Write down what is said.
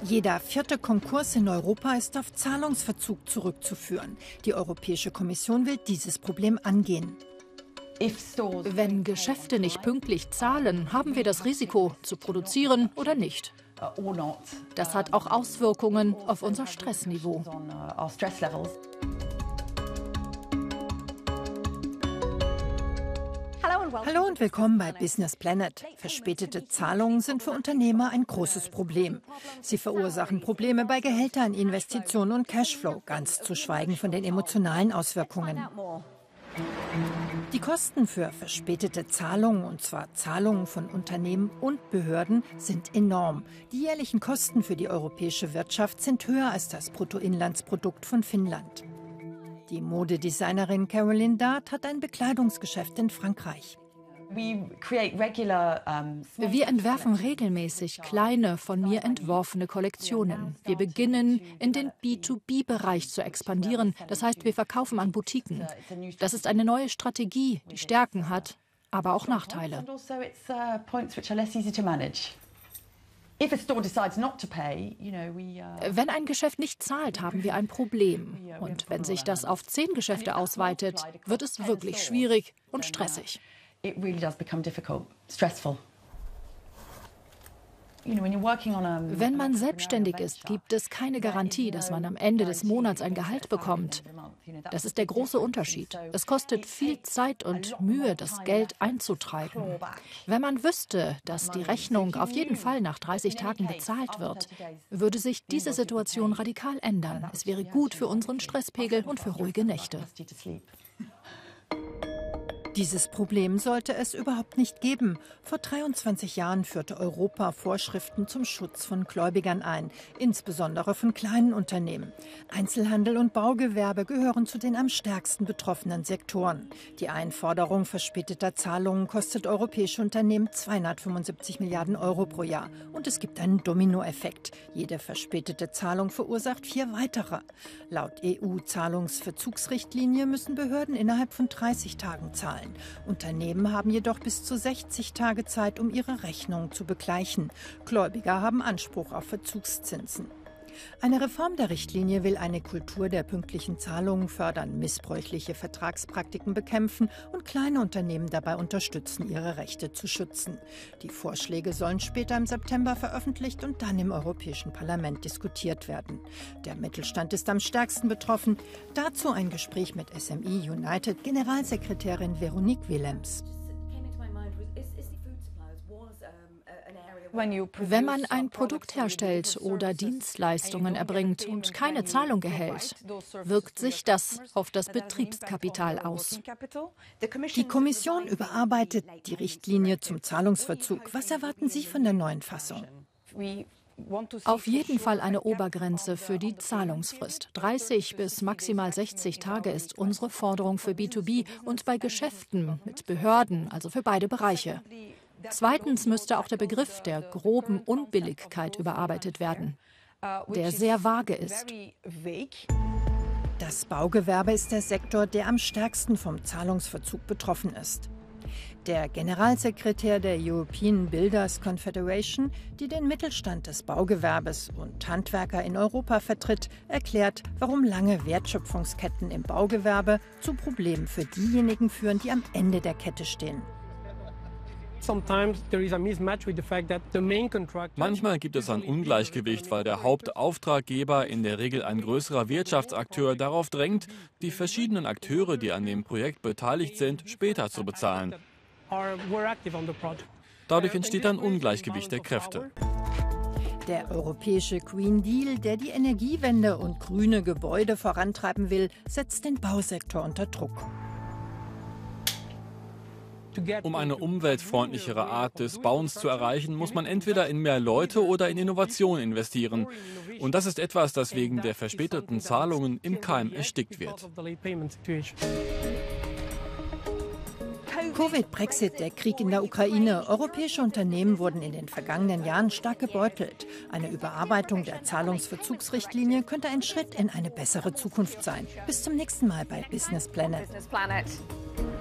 Jeder vierte Konkurs in Europa ist auf Zahlungsverzug zurückzuführen. Die Europäische Kommission will dieses Problem angehen. Wenn Geschäfte nicht pünktlich zahlen, haben wir das Risiko, zu produzieren oder nicht. Das hat auch Auswirkungen auf unser Stressniveau. Hallo und willkommen bei Business Planet. Verspätete Zahlungen sind für Unternehmer ein großes Problem. Sie verursachen Probleme bei Gehältern, Investitionen und Cashflow, ganz zu schweigen von den emotionalen Auswirkungen. Die Kosten für verspätete Zahlungen, und zwar Zahlungen von Unternehmen und Behörden, sind enorm. Die jährlichen Kosten für die europäische Wirtschaft sind höher als das Bruttoinlandsprodukt von Finnland. Die Modedesignerin Caroline Dart hat ein Bekleidungsgeschäft in Frankreich. Wir entwerfen regelmäßig kleine, von mir entworfene Kollektionen. Wir beginnen, in den B2B-Bereich zu expandieren. Das heißt, wir verkaufen an Boutiquen. Das ist eine neue Strategie, die Stärken hat, aber auch Nachteile. Wenn ein Geschäft nicht zahlt, haben wir ein Problem. Und wenn sich das auf 10 Geschäfte ausweitet, wird es wirklich schwierig und stressig. Wenn man selbstständig ist, gibt es keine Garantie, dass man am Ende des Monats ein Gehalt bekommt. Das ist der große Unterschied. Es kostet viel Zeit und Mühe, das Geld einzutreiben. Wenn man wüsste, dass die Rechnung auf jeden Fall nach 30 Tagen bezahlt wird, würde sich diese Situation radikal ändern. Es wäre gut für unseren Stresspegel und für ruhige Nächte. Dieses Problem sollte es überhaupt nicht geben. Vor 23 Jahren führte Europa Vorschriften zum Schutz von Gläubigern ein, insbesondere von kleinen Unternehmen. Einzelhandel und Baugewerbe gehören zu den am stärksten betroffenen Sektoren. Die Einforderung verspäteter Zahlungen kostet europäische Unternehmen 275 Milliarden Euro pro Jahr. Und es gibt einen Dominoeffekt. Jede verspätete Zahlung verursacht 4 weitere. Laut EU-Zahlungsverzugsrichtlinie müssen Behörden innerhalb von 30 Tagen zahlen. Unternehmen haben jedoch bis zu 60 Tage Zeit, um ihre Rechnung zu begleichen. Gläubiger haben Anspruch auf Verzugszinsen. Eine Reform der Richtlinie will eine Kultur der pünktlichen Zahlungen fördern, missbräuchliche Vertragspraktiken bekämpfen und kleine Unternehmen dabei unterstützen, ihre Rechte zu schützen. Die Vorschläge sollen später im September veröffentlicht und dann im Europäischen Parlament diskutiert werden. Der Mittelstand ist am stärksten betroffen. Dazu ein Gespräch mit SME United Generalsekretärin Veronique Willems. Wenn man ein Produkt herstellt oder Dienstleistungen erbringt und keine Zahlung erhält, wirkt sich das auf das Betriebskapital aus. Die Kommission überarbeitet die Richtlinie zum Zahlungsverzug. Was erwarten Sie von der neuen Fassung? Auf jeden Fall eine Obergrenze für die Zahlungsfrist. 30 bis maximal 60 Tage ist unsere Forderung für B2B und bei Geschäften mit Behörden, also für beide Bereiche. Zweitens müsste auch der Begriff der groben Unbilligkeit überarbeitet werden, der sehr vage ist. Das Baugewerbe ist der Sektor, der am stärksten vom Zahlungsverzug betroffen ist. Der Generalsekretär der European Builders Confederation, die den Mittelstand des Baugewerbes und Handwerker in Europa vertritt, erklärt, warum lange Wertschöpfungsketten im Baugewerbe zu Problemen für diejenigen führen, die am Ende der Kette stehen. Manchmal gibt es ein Ungleichgewicht, weil der Hauptauftraggeber, in der Regel ein größerer Wirtschaftsakteur, darauf drängt, die verschiedenen Akteure, die an dem Projekt beteiligt sind, später zu bezahlen. Dadurch entsteht ein Ungleichgewicht der Kräfte. Der europäische Green Deal, der die Energiewende und grüne Gebäude vorantreiben will, setzt den Bausektor unter Druck. Um eine umweltfreundlichere Art des Bauens zu erreichen, muss man entweder in mehr Leute oder in Innovation investieren. Und das ist etwas, das wegen der verspäteten Zahlungen im Keim erstickt wird. Covid, Brexit, der Krieg in der Ukraine. Europäische Unternehmen wurden in den vergangenen Jahren stark gebeutelt. Eine Überarbeitung der Zahlungsverzugsrichtlinie könnte ein Schritt in eine bessere Zukunft sein. Bis zum nächsten Mal bei Business Planet.